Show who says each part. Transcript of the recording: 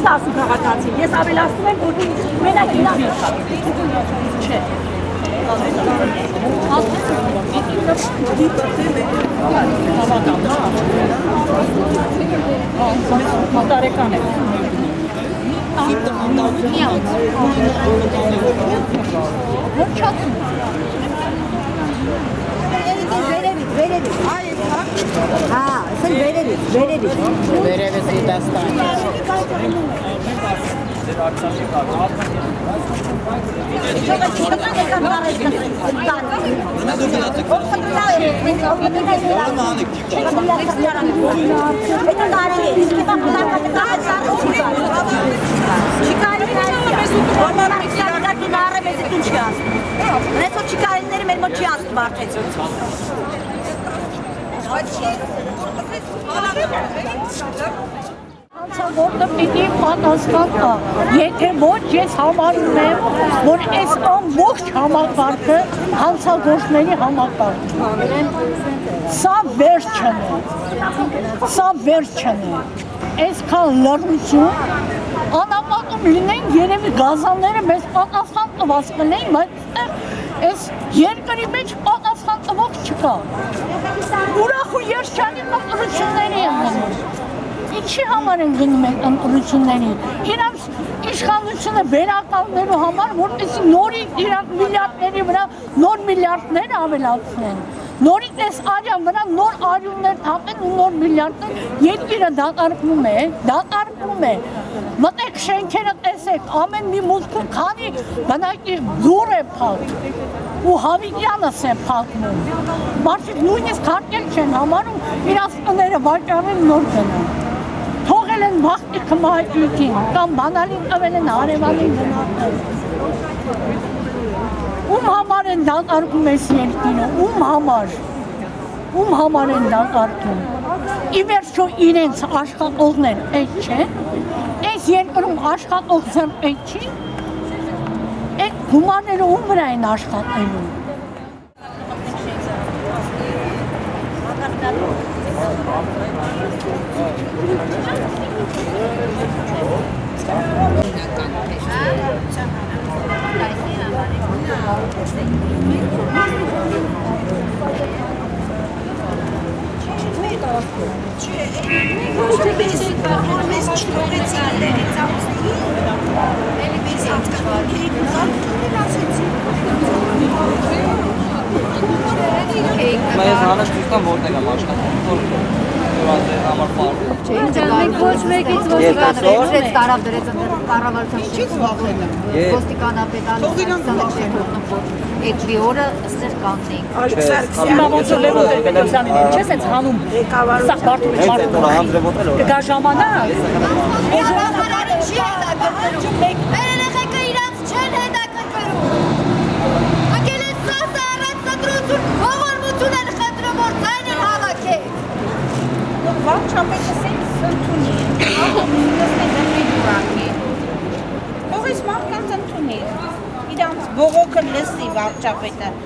Speaker 1: ասում քաղաքացին, ես ավելացնում եմ, որ մենակ իրան չէ։ Մոտարեկան է։ Որ չացում։
Speaker 2: Վերևից։ Հա, ասել վերևից։
Speaker 3: Վերևից դաստան։
Speaker 1: Որտը պիտի պատասխան տա, եթե ոչ ես համարում եմ, որ այս ամբողջ համակարգը հանցագործների համակարգ է։ Սա վերջն է, այսքան լռություն, անապատում լինենք երևի գազանները մեզ պատասխան տված կնեին, բայց այս երկրի մեջ պատասխան տվող չկա։ Ուրախ ու երջանիկ ընտրությունների են գնում։ Ինչի համար են գնում են ընտրությունների։ Իրանց իշխանությունը վերականգնելու համար, որպեսզի նորից իրանք միլիարդների վրա նոր միլիարդներ ավելացնեն։ Նորից այս արյան վրա նոր արյուններ թափեն ու նոր միլիարդներ, երկիրը դատարկվում է։ Մտեք շենքերը տեսեք, ամեն մի մուտքում քանի բնակի դուռ է փակ ու Հավիդյանս է փակվում։ Մարդիկ նույնիսկ հարկել չեն համարում, իրաց տները վաճառեն նոր գնան։ Թողել են վախտի կմահիկին, կամ բանալին տվել են հարևանին գնահատել։ Ում համար են դատարկում այս երկիրը, ում համար են դատարկում։ Ի վերջո իրենց աշխատողներ պետք չէ, այս երկրում աշխատող ձեռ պետք չի, այդ գումարները ում վրա են աշխատելու։
Speaker 3: Mēs Hānas Kristām vortega աշխատում, որ համար պարդ։
Speaker 2: Ոչ մեկից ոստիկանը ռեքսեց տարավ դրեց կառավարության շեշտում։ Ոստիկանապետանը այդ լիորը ստեր կաննենք։
Speaker 1: Հիմա ոնց որ Լևոն Տեր-Պետրոսյանին են, չես հենց հանում սա բարդում է մարդու կգա ժամանակ, որ ժամանակը չի հետաքրքրում, մեր երեխեքը իրանց չեն հետաքրքրում, ակել է սասը առած ստրություն, ողորմություն են խնդրում, որ ձայն են հավաքել։ Վարչապետը սենց ընդունի, աղոմուսնասն է դրմի դուրակի, ով ես մարդկանց ընդունի, իրանց բողոքը լսի վարչապետը։